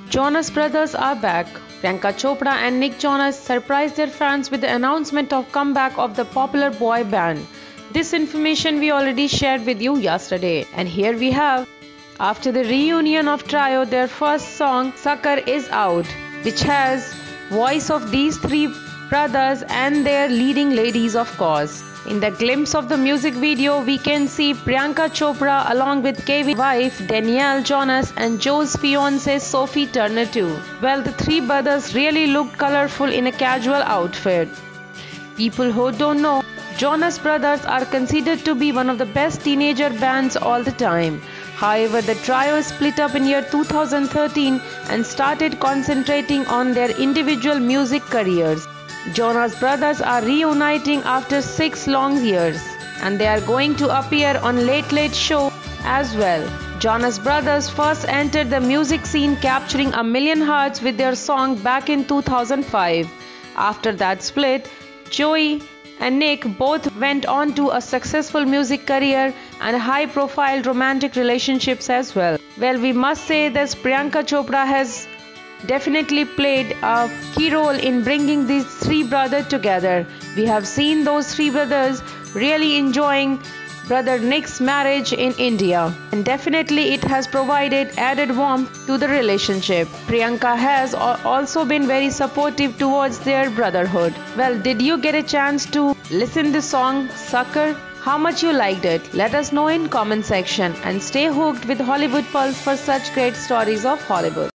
Jonas Brothers are back. Priyanka Chopra and Nick Jonas surprised their fans with the announcement of comeback of the popular boy band. This information we already shared with you yesterday, and here we have. After the reunion of trio, their first song Sucker is out, which has voice of these three brothers and their leading ladies, of course. In the glimpse of the music video, we can see Priyanka Chopra along with Kevin's wife Danielle Jonas and Joe's fiancée Sophie Turner too. Well, the three brothers really looked colorful in a casual outfit. People who don't know, Jonas Brothers are considered to be one of the best teenager bands all the time. However, the trio split up in year 2013 and started concentrating on their individual music careers. Jonas Brothers are reuniting after 6 long years, and they are going to appear on Late Late Show as well. Jonas Brothers first entered the music scene capturing a million hearts with their song back in 2005. After that split, Joey and Nick both went on to a successful music career and high-profile romantic relationships as well. Well, we must say that Priyanka Chopra has definitely played a key role in bringing these three brothers together. We have seen those three brothers really enjoying brother Nick's marriage in India, and definitely it has provided added warmth to the relationship. Priyanka has also been very supportive towards their brotherhood. Well, did you get a chance to listen the song Sucker? How much you liked it? Let us know in comment section, and stay hooked with Hollywood Pulse for such great stories of Hollywood.